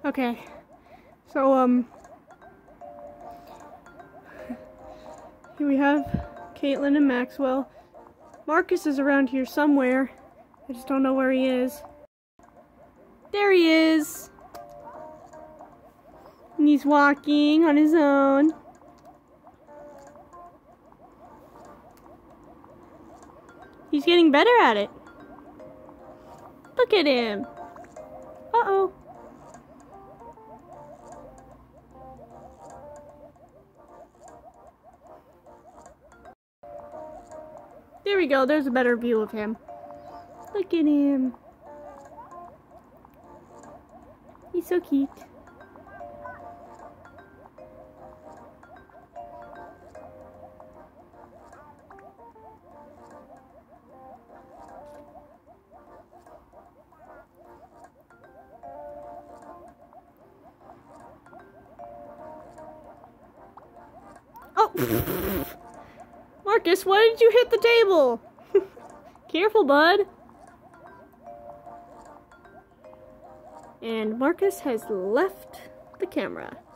Okay, so, here we have Caitlin and Maxwell. Marcus is around here somewhere. I just don't know where he is. There he is! And he's walking on his own. He's getting better at it. Look at him. Uh-oh. There we go. There's a better view of him. Look at him. He's so cute. Oh! Marcus, why did you hit the table? Careful, bud. And Marcus has left the camera.